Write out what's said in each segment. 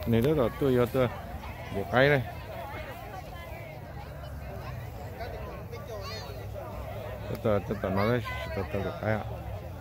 này đó là tôi vô tôi một cái đây tôi nói đấy tôi một cái ạ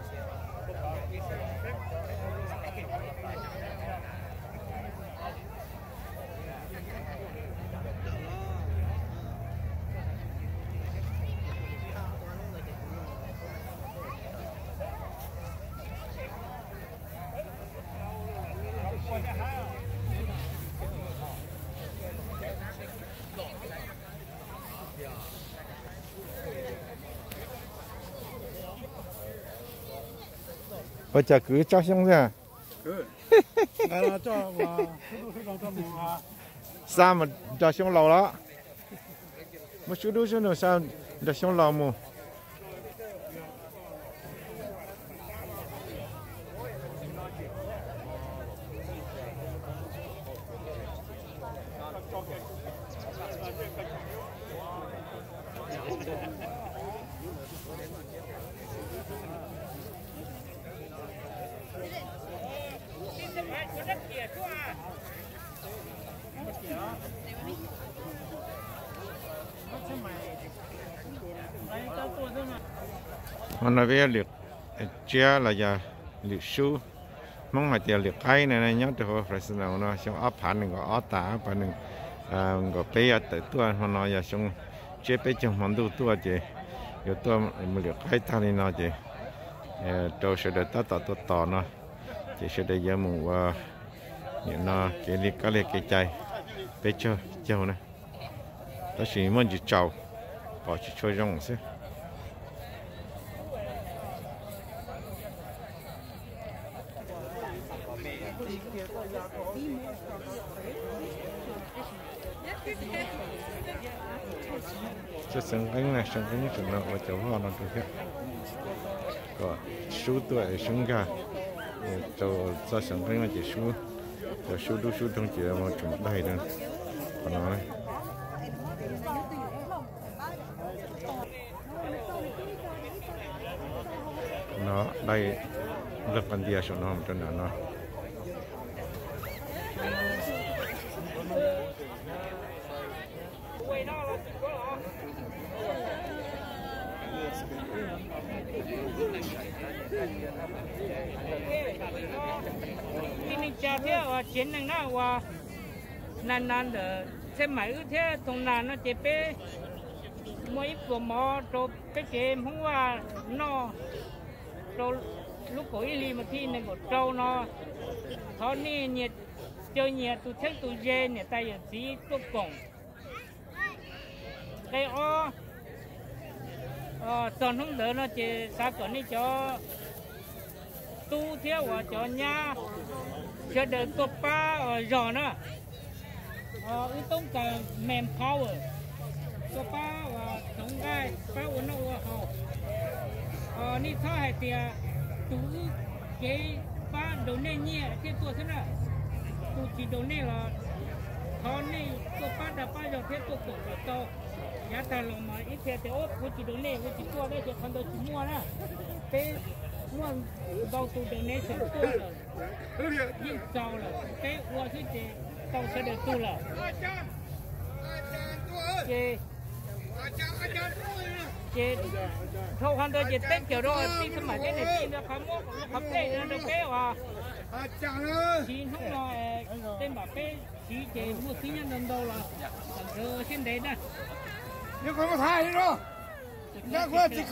bây giờ cứ cho xong ra sao mà cho xong lầu đó một số đối số sao cho xong lầu mù hôm nay về liệt chia là giờ liệt su mong mà giờ liệt cái này nhớ từ hồi phải nào nó xong áp phản đừng có áp tả và đừng có bây giờ tới tuổi hôm nay giờ xong chế bây giờ món đồ tuổi chứ giờ tuổi mà liệt cái thằng này nó chứ tôi sẽ được tao nó chỉ sẽ được giờ mùng những nó cái liệt cái chạy bây giờ châu này đó chỉ muốn chỉ trâu bỏ chỉ chơi rong xí cho sân cánh này sân cánh trường nào ở chỗ họ nó được hết có số tuổi sân ga cho sân cánh là chỉ số cho số đủ số trong chỉ mà chúng đây nữa còn nói nó đây rất cần dia số nó trên đó nó ini cakap wah jeneng na wah nan de semai thế tông nan nó chế pe mấy bộ mò rồi cái game khôngว่าnó rồi lúc cuối đi mà thi này một trâu nó thọ ni nhiệt chơi nhiệt tụi thích tụi dê nhiệt tay ở tí tốt cổng cái toàn không đỡ nó chỉ sao còn đi cho tu theo và cho nhà cho đỡ cột pa giò nữa ưu tông cả mềm power cột pa và chống gai pa uốn nó hậu ni thao hay tiệt tu cái pa đầu nên nhẹ cái tua thế nào tu chỉ đầu nên là thao ni cột pa đập pa giò thế tua cổ là to giá ta lòng mà ít thế thì ốp với chỉ đầu nên với chỉ tua đấy chỉ còn đầu chỉ mua nè cái mua bao tu đầu nên sẽ tua rồi nhưng sau là cái mua thứ gì tao sẽ được tu là chị thâu hàng đôi chị tết kiểu đó đi xem mà cái này đi nó không mua không tết nó được cái à chị không nói tên bảo cái chị mua tí nhân đồng đâu là giờ xin đến nè nếu không có thay đâu nhà của chị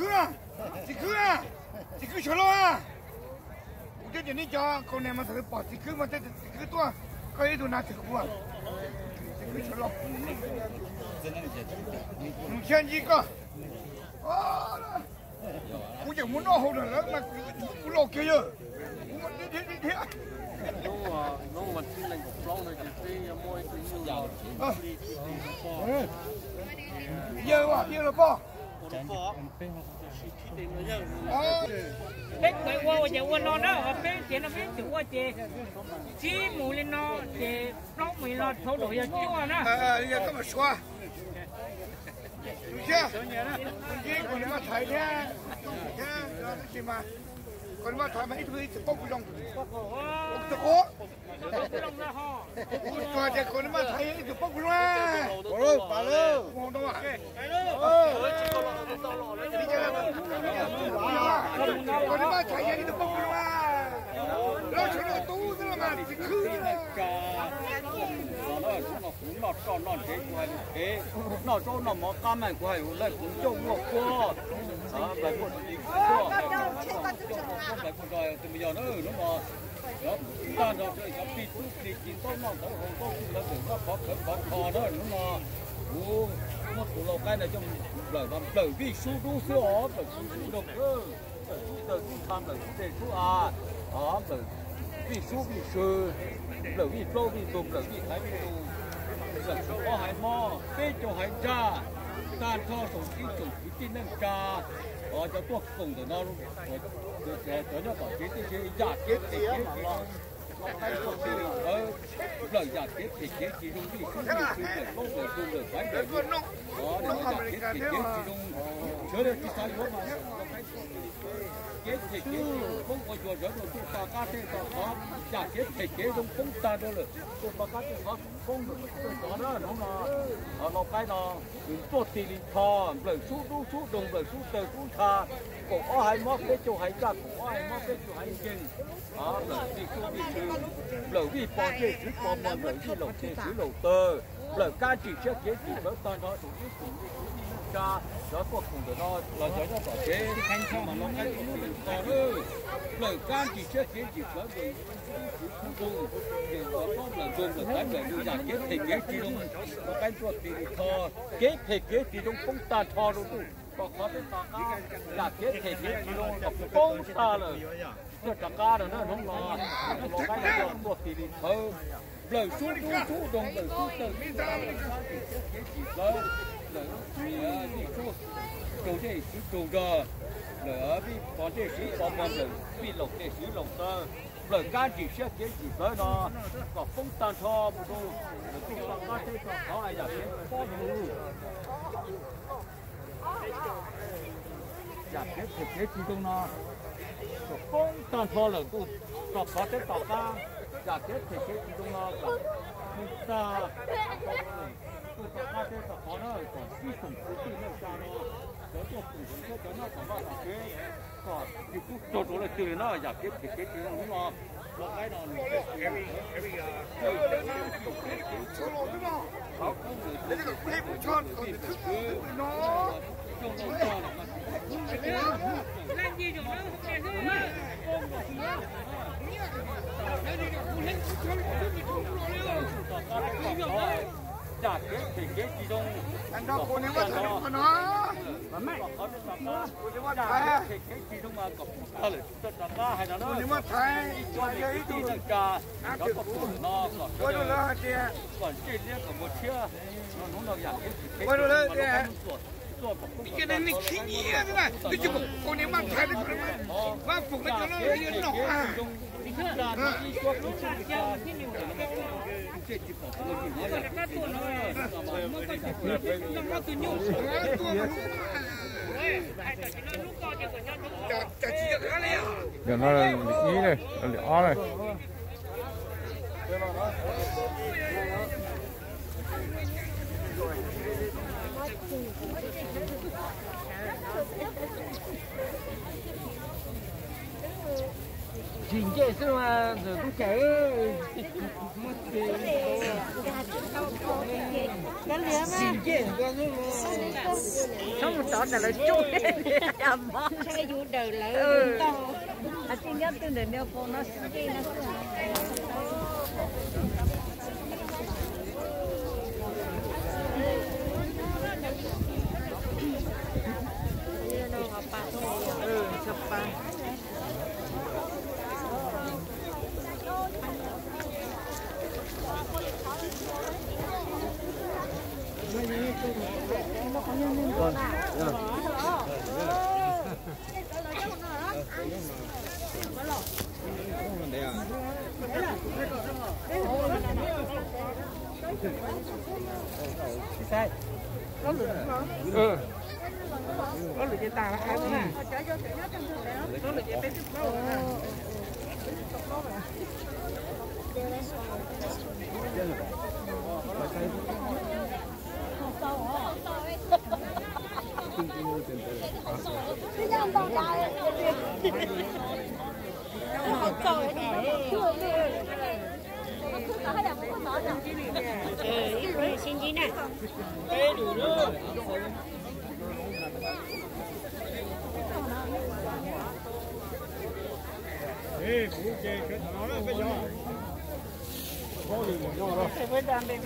cứ chờ lo à cái chuyện này cho con này mà thử bỏ chị cứ mà chị cứ tua cái đồ nào thì qua chị cứ chờ lo không xem gì cơ cũng chẳng muốn nó hậu được lắm mà cũng lo kia rồi muốn đi thế nó mà xin lên cục lông này thì môi thì giờ là bao cái qua giờ qua nó đó cái chuyện nó biết chủ qua chị chỉ mù lên nó chị nó mì nó thấu đổi giờ chúa nó giờ có mà xóa đúng chưa còn mà thấy thế chứ mà còn mà thấy mấy thứ thì bốc lông bốc cố ก่อนจะคนมาไทยอยู่ปุ๊บรู้ไหม Bỏ luôn, bỏ luôn. มองตัว Đi chơi. คนมาไทยอยู่ปุ๊บรู้ไหมเราชนะตู้ซะละมันสิคือ Nó cho nó thế của thế nó cho nó mỏ cam này của hay lại cũng cho một qua lại một đi qua lại một rồi từ bây giờ nó mà đó ta đó chơi cái phi chút thì chín tốt nó đâu không có nó tưởng nó có kho đó nó mà nó của lò cái này trong lời vì su đu su ó lời su đục lời su tham lời su đề su à đó lời vì su vì sư lời vì lâu vì tùng lời vì thái vì tùng lời có hai mò cái chỗ hai cha tan cho sổ kỹ chủ kỹ tin nâng cha cho tuột cùng từ nó cho nó bảo chế cái giả kết thì lời giả kết thì chế chỉ đúng vì không được lời không lời dùng lời phải lời đó để giả kết thì chế chỉ đúng chớ được cái sai mà kết thì chế không có chuyện đó rồi chúng ta cá thế đó giả kết thì chế đúng không ta đâu rồi chúng ta cá thế đó không được đó nó mà nó cái nó tuột thì thò lời sú đồng lời sú tờ sú thà cổ hai móc cái chỗ hai chặt cổ hai móc cái chỗ hai chân lời vì su vì sư lời vì bỏ chế chỉ bỏ mà lời vì lồng chế chỉ lồng tơ lời ca chỉ trước chế chỉ với toàn đó chủ yếu chủ cha đó cuộc cùng của nó là cho nó bỏ chế thanh cho mà nó cái to ơi lời ca chỉ trước chế chỉ với người dùng để có lời dùng được cái lời dùng giả kết thì kế chỉ đúng có cái chuột thì thò kế thì kế chỉ đúng không ta thò đâu có khó đến ta cá giả kết thì kế chỉ đúng không ta rồi cho ta cá rồi nó không lo cái là chuột thì thò lời su đồng lời su từ lời vì chủ đề chỉ chủ giờ lời vì có thể chỉ có một lời vì lộc để chỉ lộc tơ lời ca chỉ sẽ cái chỉ tới nó có không tan thò một đôi chúng ta có thể có ai giả cái có đủ giả cái chỉ trong nó không tan thò là tôi có thể tạo ra giả kết thì cái chúng nó là chúng ta cái có nó còn phi thường phi nó ra nó đó cho cùng cho nó có bao cái còn cái chút chỗ là từ nó giả kết thì cái nó cái nó để cái phê bút chọn còn nó làm gì rồi nó không giả kết thì kết chỉ trong anh đó cô nếu mà thấy nó nó nếu mà thấy thì kết chỉ trong mà cặp tất cả hay là nó nếu mà thấy cho cái tí tất cả nó có nó quay đồ lên chị còn chỉ liên của một chiếc nó giả kết quay đồ lên chị cái này nó khí nhỉ thế này cái chụp cô nếu mà thấy nó mà phục nó cho nó liên nọ à giờ nó là ý này là ó này Chính chế sao mà rồi cũng cháy chính chế không một tỏ là chui cái vụ đời lại to à chính nhất từ đời nêu con nó cái nó sapa sai có lửa có lửa trên tà là ai cũng nè có lửa trên bên tiếp đâu xin gì nè. Ê, phụ chế cái thằng nó phải gió. Có gì mà gió đó. Với đàn baby.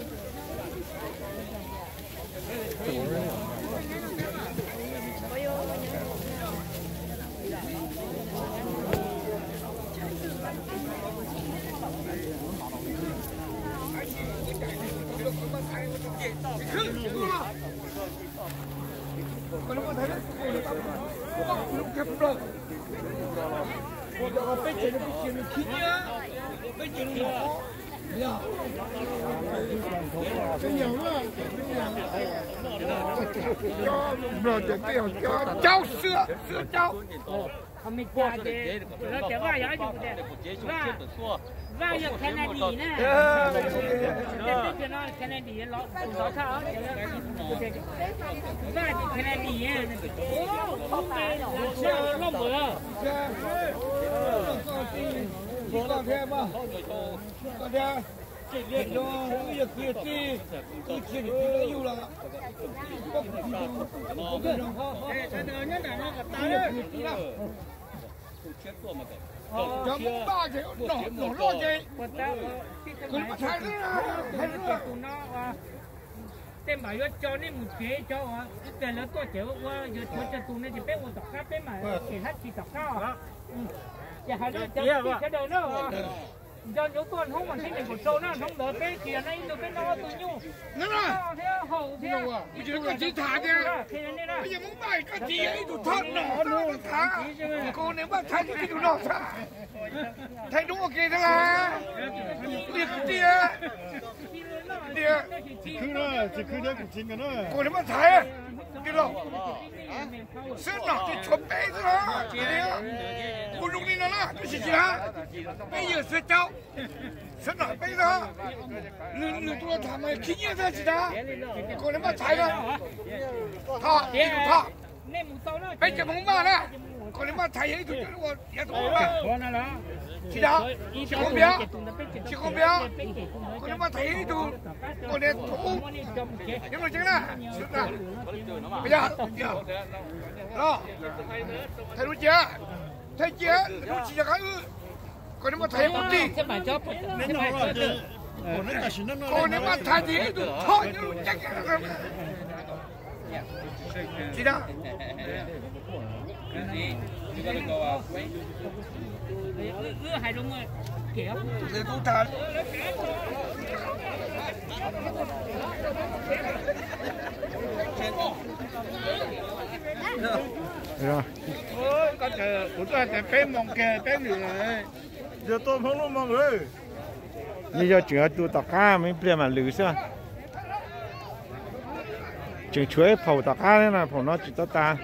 Còn nó thấy đấy. Lúc kẹp rồi. Một giờ bây giờ nó khí nhá. Bây giờ nó nhiều. Cái nhiều nữa. Rồi cho cháu sữa cháu. Không biết cha thế. Nó sẽ vào giá dùng thế. Vào giờ Kennedy nè. Cái nó Kennedy nó nó tháo. Vào giờ Kennedy á. Không biết là nó mở. Con thêm à? Con thêm. Chỉ liệt cho việc kia đi. Tôi chỉ đi yêu là. Cái đó nhất là nó gặp ta đấy. Cho muốn ba cái nổ lo cái. Còn mà thay nữa. Tên bảo yo cho nên một chế cho cái lớn tôi chịu qua giờ cho tụi nó chỉ biết một tập khác đấy mà chỉ hết chỉ tập khác. Dạ hai đứa cái đầu nó do những con không mà thấy mình một số nó không đỡ cái kia này được cái nó tôi nhu Nó rồi. theo hậu theo Bây giờ có chỉ thả kìa. Bây giờ muốn bài có chỉ ấy tụi thoát nổ nó thả. Cô nếu mà thay cái tụi nó thả. Thay đúng ok thế là. Liệt tia. Tia. cứ đó chỉ cứ đấy cũng chính cái đó Cô nếu mà thay cái đó. Sữa nọ thì chụp bé thôi đó. Cô lúc đi nó là cái gì hả? Bây giờ sữa cháu. Sữa nọ bé đó. Lưng tôi thả mày khí như thế gì đó. Cô nếu mà thay đó. Thọ, thọ. Bây giờ muốn mà nè. Cô nếu mà thay ấy tụi nó ya tụi mà. Chị đó. Chị không biết. Chị không biết. Cô nếu mà thay ấy tụi. Cô nên thủ. Nhưng mà chứ nè. Sữa nè. Bây giờ. Đó. Thấy đúng chưa? Thấy chưa? Đúng chưa cái ư. Cô nếu mà thay một đi. nên nó rồi chứ còn nó chỉ nó Cô nếu mà thay thì tụi thôi chứ chắc chắn. Chị đó. Hai đúng rồi kiểu Để tôi thả. Rồi. Ôi, có trời, của tôi phải phê mong kề phê nữa. giờ tôi không nó mong ơi Bây giờ chữa tụ tạc cá mới biết mà lử sao. Chừng chuối phầu tạc cá đấy là phầu nó chỉ tốt ta.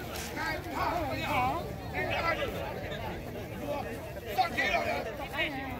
Hãy subscribe cho kênh Ghiền Mì Gõ để không bỏ lỡ những video hấp dẫn.